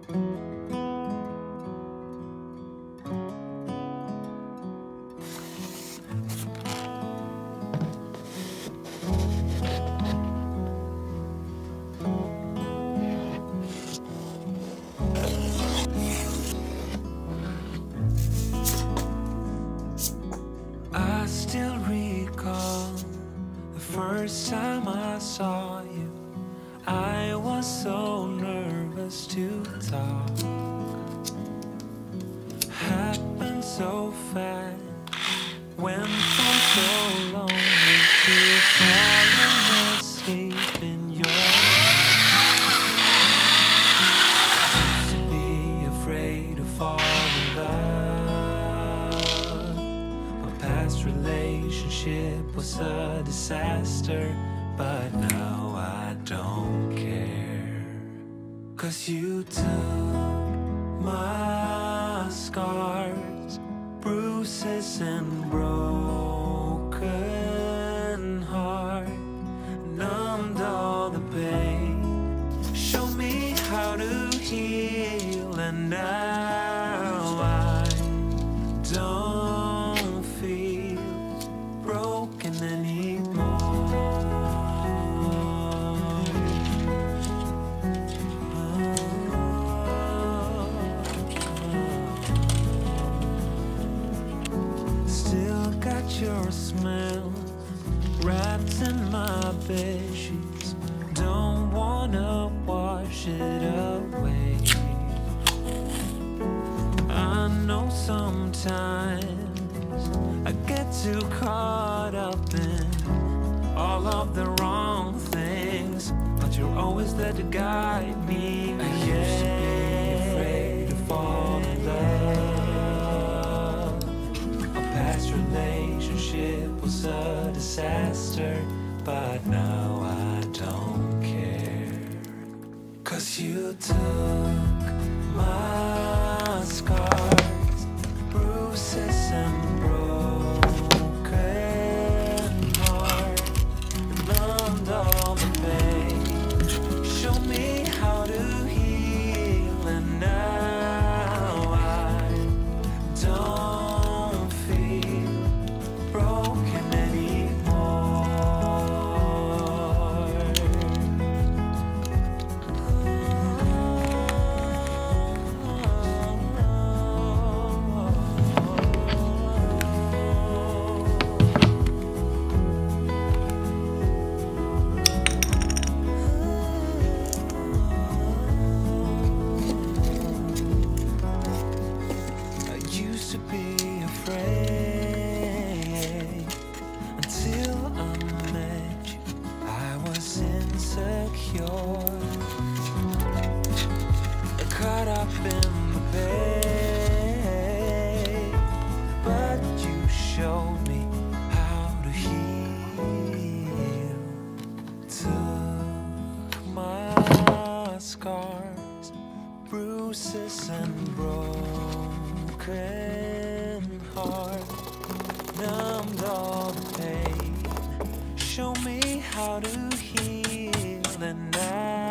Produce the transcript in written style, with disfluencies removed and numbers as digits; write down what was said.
I still recall the first time I saw you. I was so nervous to talk. Happened so fast. Went from so lonely to falling asleep in your arms. Used to be afraid to fall in love. My past relationship was a disaster, but now I don't care. 'Cause you took my scars, bruises and broken heart, numbed all the pain, show me how to heal, and now I don't feel broken anymore. Still got your smell wrapped in my bedsheets. Don't wanna wash it away. I know sometimes I get too caught up in all of the wrong things, but you're always there to guide me. I used to be afraid to fall in love. A past relationship was a disaster, but now I don't care. 'Cause you took my scars, bruises and broken heart, numbed all the pain, show me how to heal, and now I don't feel broken anymore. I used to be afraid until I met you. I was insecure, caught up in the pain, but you showed me how to heal. Took my scars, bruises and broken heart, numbed all the pain, show me how to heal, and now